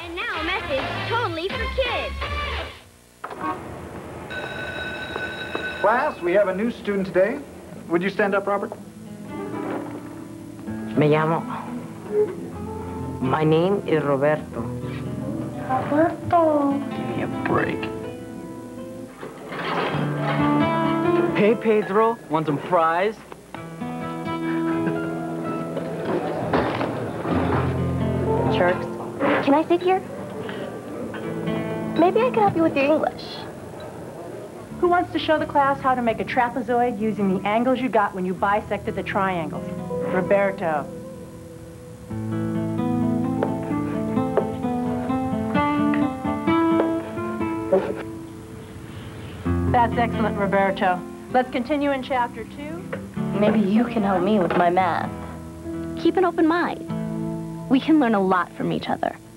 And now a message totally for kids. Class, we have a new student today. Would you stand up, Robert? Me llamo. My name is Roberto. Roberto. Give me a break. Hey, Pedro, want some fries? Jerks. Can I sit here? Maybe I can help you with your English. Who wants to show the class how to make a trapezoid using the angles you got when you bisected the triangles? Roberto. That's excellent, Roberto. Let's continue in chapter 2. Maybe you can help me with my math. Keep an open mind. We can learn a lot from each other.